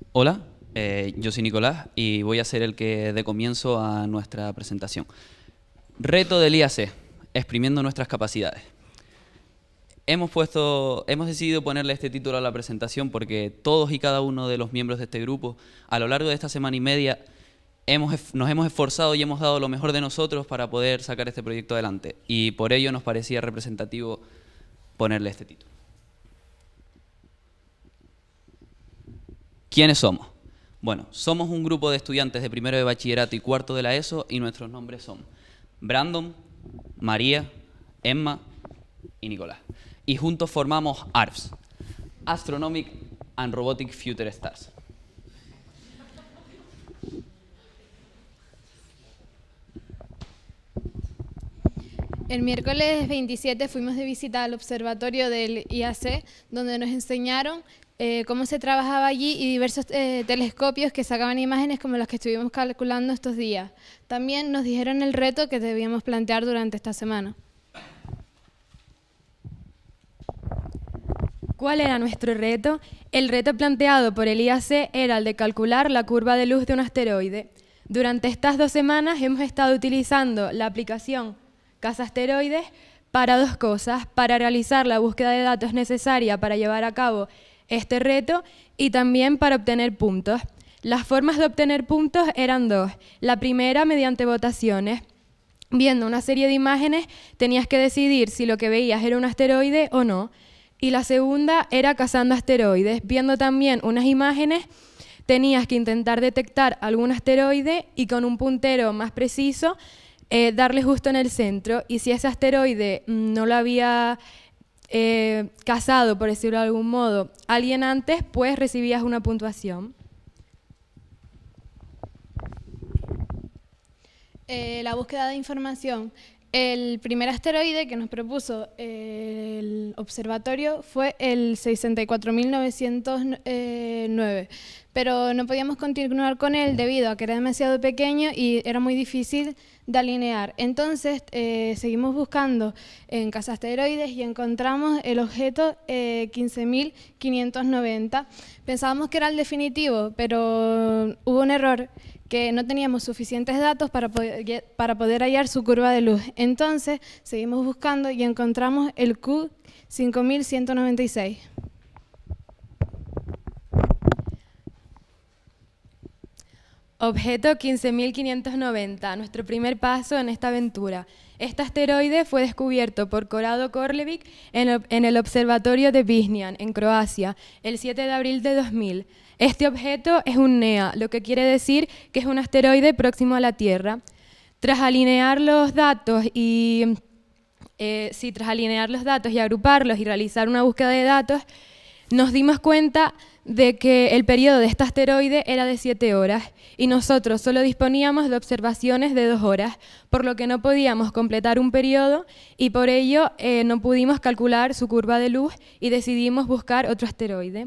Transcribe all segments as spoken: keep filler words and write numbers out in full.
Hola, eh, yo soy Nicolás y voy a ser el que dé comienzo a nuestra presentación. Reto del I A C, exprimiendo nuestras capacidades. Hemos, puesto, hemos decidido ponerle este título a la presentación porque todos y cada uno de los miembros de este grupo, a lo largo de esta semana y media, hemos, nos hemos esforzado y hemos dado lo mejor de nosotros para poder sacar este proyecto adelante. Y por ello nos parecía representativo ponerle este título. ¿Quiénes somos? Bueno, somos un grupo de estudiantes de primero de bachillerato y cuarto de la ESO y nuestros nombres son Brandon, María, Emma y Nicolás. Y juntos formamos A R F S, Astronomic and Robotic Future Stars. El miércoles veintisiete fuimos de visita al observatorio del I A C, donde nos enseñaron eh, cómo se trabajaba allí y diversos eh, telescopios que sacaban imágenes como las que estuvimos calculando estos días. También nos dijeron el reto que debíamos plantear durante esta semana. ¿Cuál era nuestro reto? El reto planteado por el I A C era el de calcular la curva de luz de un asteroide. Durante estas dos semanas hemos estado utilizando la aplicación Cazasteroides para dos cosas: para realizar la búsqueda de datos necesaria para llevar a cabo este reto y también para obtener puntos. Las formas de obtener puntos eran dos. La primera, mediante votaciones. Viendo una serie de imágenes, tenías que decidir si lo que veías era un asteroide o no. Y la segunda era cazando asteroides. Viendo también unas imágenes, tenías que intentar detectar algún asteroide y con un puntero más preciso eh, darle justo en el centro. Y si ese asteroide no lo había eh, cazado, por decirlo de algún modo, alguien antes, pues recibías una puntuación. Eh, la búsqueda de información. El primer asteroide que nos propuso eh, el observatorio fue el sesenta y cuatro mil novecientos nueve, pero no podíamos continuar con él debido a que era demasiado pequeño y era muy difícil de alinear. Entonces eh, seguimos buscando en Cazasteroides y encontramos el objeto eh, quince mil quinientos noventa. Pensábamos que era el definitivo, pero hubo un error, que no teníamos suficientes datos para poder, para poder hallar su curva de luz. Entonces, seguimos buscando y encontramos el Q cinco mil ciento noventa y seis. Objeto quince mil quinientos noventa, nuestro primer paso en esta aventura. Este asteroide fue descubierto por Korado Korlevic en, en el observatorio de Višnjan, en Croacia, el siete de abril de dos mil. Este objeto es un NEA, lo que quiere decir que es un asteroide próximo a la Tierra. Tras alinear los datos y, eh, sí, tras alinear los datos y agruparlos y realizar una búsqueda de datos, nos dimos cuenta de que el periodo de este asteroide era de siete horas y nosotros solo disponíamos de observaciones de dos horas, por lo que no podíamos completar un periodo y por ello eh, no pudimos calcular su curva de luz y decidimos buscar otro asteroide.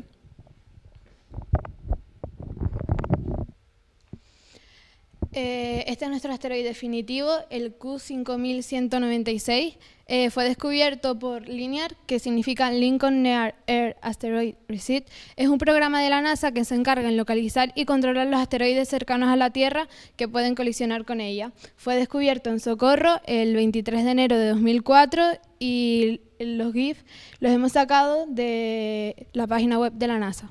Eh, este es nuestro asteroide definitivo, el Q cinco mil ciento noventa y seis. Eh, fue descubierto por LINEAR, que significa Lincoln Near Earth Asteroid Research. Es un programa de la NASA que se encarga en localizar y controlar los asteroides cercanos a la Tierra que pueden colisionar con ella. Fue descubierto en Socorro el veintitrés de enero de dos mil cuatro y los GIF los hemos sacado de la página web de la NASA.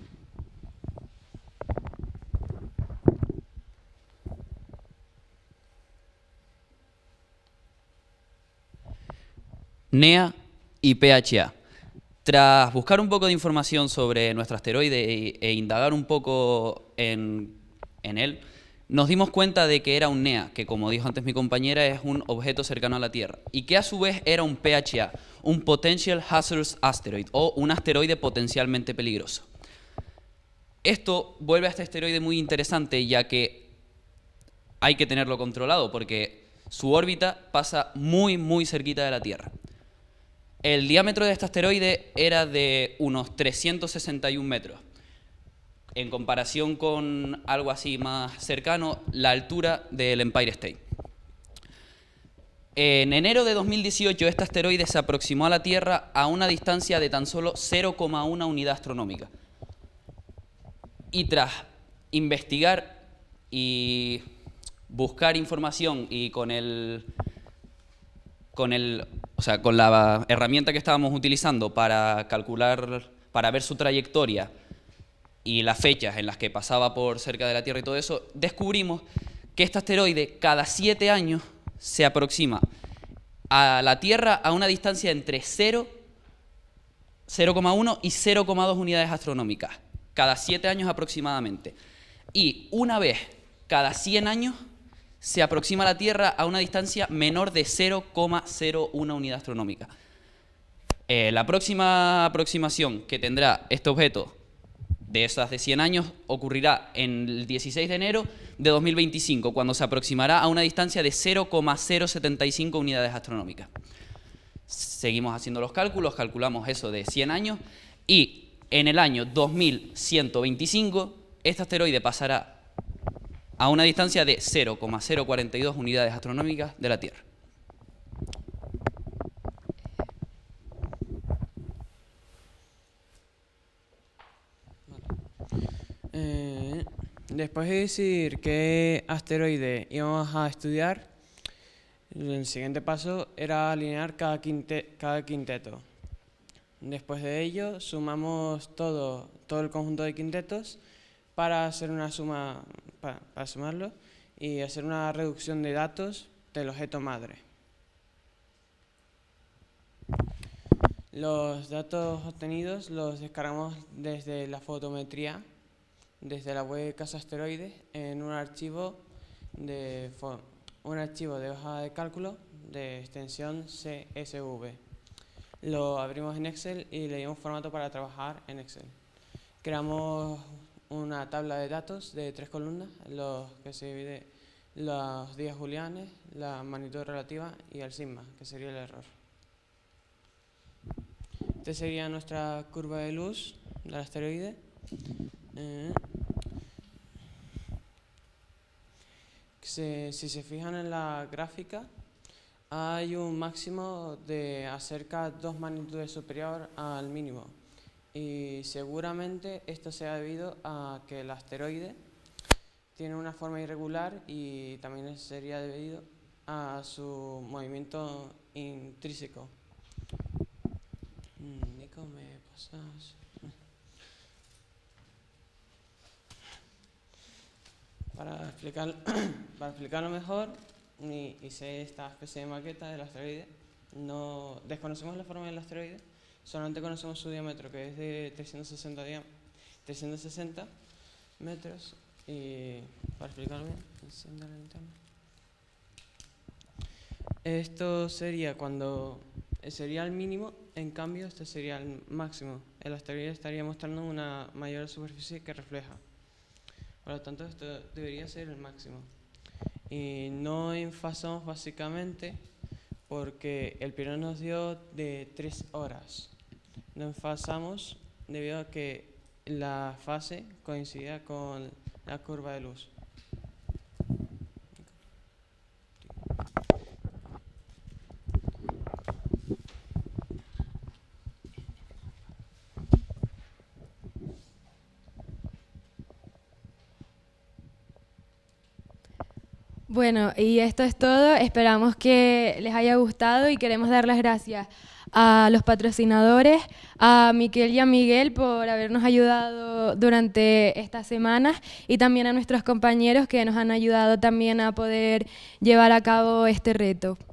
NEA y P H A. Tras buscar un poco de información sobre nuestro asteroide e, e indagar un poco en, en él, nos dimos cuenta de que era un NEA, que como dijo antes mi compañera, es un objeto cercano a la Tierra, y que a su vez era un P H A, un Potential Hazardous Asteroid, o un asteroide potencialmente peligroso. Esto vuelve a este asteroide muy interesante, ya que hay que tenerlo controlado, porque su órbita pasa muy, muy cerquita de la Tierra. El diámetro de este asteroide era de unos trescientos sesenta y un metros. En comparación con algo así más cercano, la altura del Empire State. En enero de dos mil dieciocho, este asteroide se aproximó a la Tierra a una distancia de tan solo cero coma uno unidad astronómica. Y tras investigar y buscar información y con el, con el, o sea, con la herramienta que estábamos utilizando para calcular, para ver su trayectoria y las fechas en las que pasaba por cerca de la Tierra y todo eso, descubrimos que este asteroide cada siete años se aproxima a la Tierra a una distancia entre cero, cero coma uno y cero coma dos unidades astronómicas, cada siete años aproximadamente. Y una vez cada cien años se aproxima a la Tierra a una distancia menor de cero coma cero uno unidad astronómica. Eh, la próxima aproximación que tendrá este objeto de esas de cien años ocurrirá en el dieciséis de enero de dos mil veinticinco, cuando se aproximará a una distancia de cero coma cero setenta y cinco unidades astronómicas. Seguimos haciendo los cálculos, calculamos eso de cien años, y en el año dos mil ciento veinticinco este asteroide pasará a una distancia de cero coma cero cuarenta y dos unidades astronómicas de la Tierra. Eh, después de decidir qué asteroide íbamos a estudiar, el siguiente paso era alinear cada, quinte, cada quinteto. Después de ello, sumamos todo, todo el conjunto de quintetos para hacer una suma, para, para sumarlo y hacer una reducción de datos del objeto madre. Los datos obtenidos los descargamos desde la fotometría, desde la web Casa Asteroides, en un archivo de, un archivo de hoja de cálculo de extensión C S V. Lo abrimos en Excel y le dimos formato para trabajar en Excel. Creamos una tabla de datos de tres columnas, los que se divide los días julianes, la magnitud relativa y el sigma, que sería el error. Esta sería nuestra curva de luz del asteroide. Eh, si, si se fijan en la gráfica, hay un máximo de acerca dos magnitudes superior al mínimo. Y seguramente esto sea debido a que el asteroide tiene una forma irregular y también sería debido a su movimiento intrínseco. Nico, ¿me pasas? Para, explicar, para explicarlo mejor, hice esta especie de maqueta del asteroide. No desconocemos la forma del asteroide, solamente conocemos su diámetro, que es de trescientos sesenta metros. Y para explicarlo bien, enciendo la linterna. Esto sería cuando sería el mínimo, en cambio este sería el máximo. El asteroide estaría mostrando una mayor superficie que refleja. Por lo tanto, esto debería ser el máximo. Y no enfasamos básicamente porque el periodo nos dio de tres horas. No enfasamos debido a que la fase coincidía con la curva de luz. Bueno, y esto es todo. Esperamos que les haya gustado y queremos dar las gracias a los patrocinadores, a Miquel y a Miguel por habernos ayudado durante estas semanas y también a nuestros compañeros que nos han ayudado también a poder llevar a cabo este reto.